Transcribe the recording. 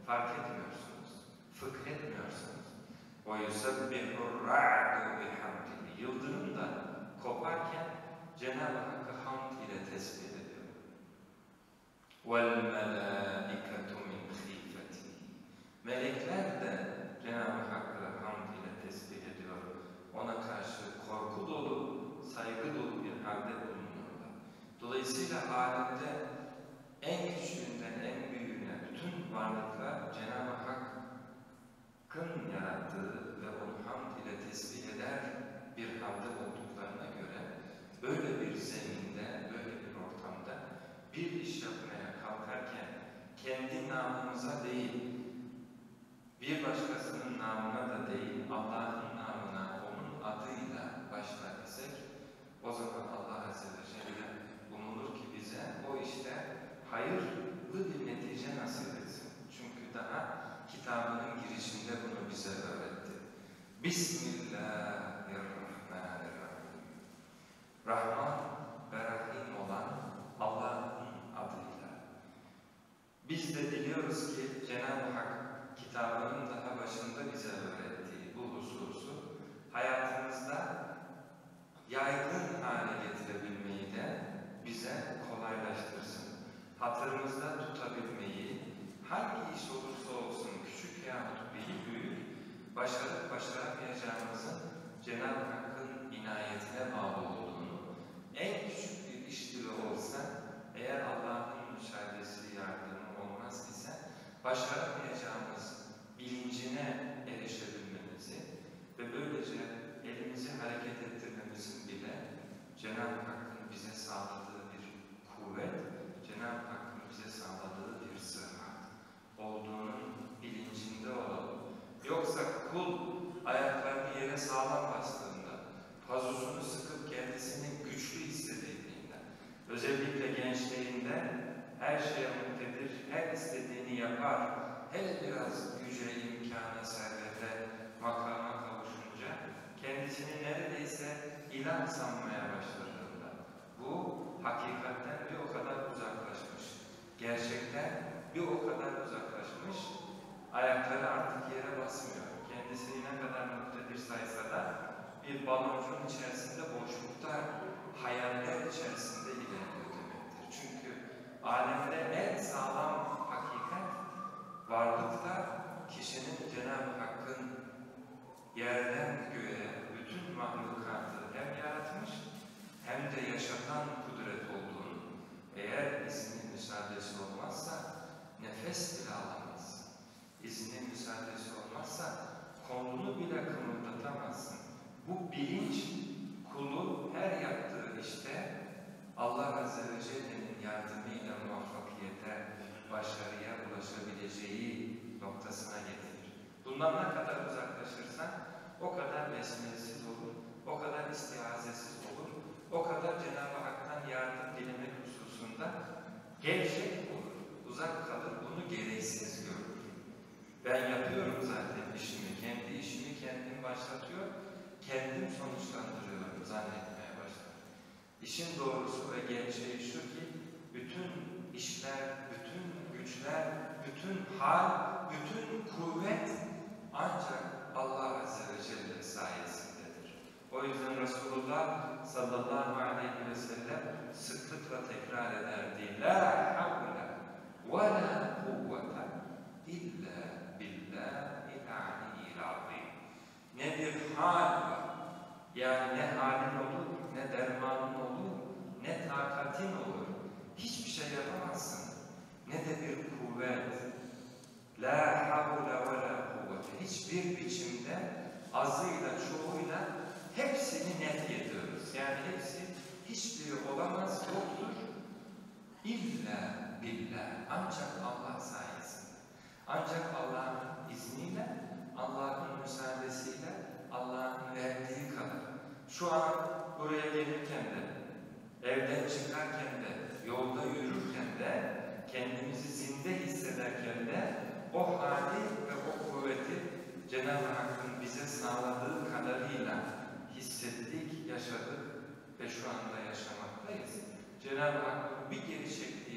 fark etmiyorsunuz, fıkhetmiyorsunuz. وَيُسَبِّحُ الرَّعْدُ بِحَمْدِهِ Yıldırım da koparken Cenab-ı Hakk'ı hamd ile tesbih ediyor. وَالْمَلَائِكَةُ مِنْ خِيفَتِهِ Melekler de Cenab-ı Hakk'ı hamd ile tesbih ediyor. Ona karşı korku dolu, saygı dolu bir halde bulunuyorlar. Dolayısıyla alemde en küçüğünden en büyüğüne bütün varlıklar Cenab-ı Hakk'ın yarattığı ve onu hamd ile tesbih eder bir halde olduklarına göre böyle bir zeminde, böyle bir ortamda bir iş yapmaya kalkarken kendi namımıza değil, bir başkasının namına da değil, Allah'ın namına, onun adıyla başlar isek, o zaman Allah Azze ve Celle umulur ki bize o işte hayırlı bir netice nasip etsin. Çünkü daha kitabının girişinde bunu bize öğretti. Bismillahirrahmanirrahim. Rahman ve Rahim olan Allah'ın adıyla. Biz de biliyoruz ki Cenab-ı Hak kitabının daha başında bize öğrettiği bu hususu hayatımızda yaygın hale getirebilmeyi de bize kolaylaştırsın. Hatırımızda tutabilmeyi, hangi iş olursa olsun küçük yahut büyük, başarıp başaramayacağımızın Cenab-ı Hakk'ın inayetine bağlı olduğunu, en küçük bir iş bile olsa, eğer Allah'ın müsaadesi, yardımı olmaz ise, başaramayacağımız bilincine erişebilmemizi ve böylece elimizi hareket ettirmemizin bile Cenab-ı Hakk'ın bize sağladığı bir kuvvet, Cenab-ı Hakk'ın bize sağladığı bir sıhhat olduğunun bilincinde olalım. Yoksa kul ayaklarını yere sağlam bastığında, pazusunu sıkıp kendisini güçlü hissedildiğinde, özellikle gençliğinde her şeye muktedir, her istediğini yapar, hele biraz güce, imkana, servete, makama kavuşunca kendisini neredeyse ilah sanmaya başladığında, bu hakikatten bir o kadar uzaklaşmış, gerçekten bir o kadar uzaklaşmış, ayakları artık yere basmıyor. Kendisini ne kadar muktedir saysa da bir baloncun içerisinde, boşlukta, hayaller içerisinde ilerliyor demektir. Çünkü alemde en sağlam hakikat, varlıklar kişinin Cenab-ı Hakk'ın yerden göğe bütün mahlukatı hem yaratmış hem de yaşatan kudret olduğunu, eğer iznin müsaadesi olmazsa nefes bile alamaz. İznin müsaadesi olmazsa kolunu bile kımıldatamazsın. Bu bilinç kulu her yaptığı işte Allah Azze ve Celle'nin yardımıyla muvaffakiyete, başarıya ulaşabileceği noktasına getirir. Bundan ne kadar uzaklaşırsan o kadar besmelesiz olur, o kadar istihazesiz olur, o kadar Cenab-ı Hak'tan yardım dilemek hususunda gevşek olur, uzak kalır, bunu gereksiz görür. Ben yapıyorum zaten işimi, kendi işimi kendim başlatıyor, kendim sonuçlandırıyorum zannetmeye başlar. İşin doğrusu ve gerçeği şu ki, bütün işler, bütün güçler, bütün hal, bütün kuvvet ancak Allah Azze ve Celle sayesindedir. O yüzden Resulullah sallallahu aleyhi ve sellem sıklıkla tekrar ederdi. La havle ve la kuvvete illa billahil aliyyil azim. Ne bir hal var, yani ne halin olur, ne dermanın olur, ne takatin olur. Hiçbir şey yapamazsın. Ne de bir kuvvet. La havle ve la kuvvete. Hiçbir biçimde azıyla, çoğuyla hepsini net ediyoruz. Yani hepsi, hiçbiri olamaz, yoktur. İlla billah. Ancak Allah sayesinde. Ancak Allah'ın izniyle, Allah'ın müsaadesiyle, Allah'ın verdiği kadar. Şu an buraya gelirken de, evden çıkarken de, yolda yürürken de, kendimizi zinde hissederken de o hali ve o kuvveti Cenab-ı Hakk'ın bize sağladığı kadarıyla hissettik, yaşadık ve şu anda yaşamaktayız. Cenab-ı Hakk'ın bir geri çektiği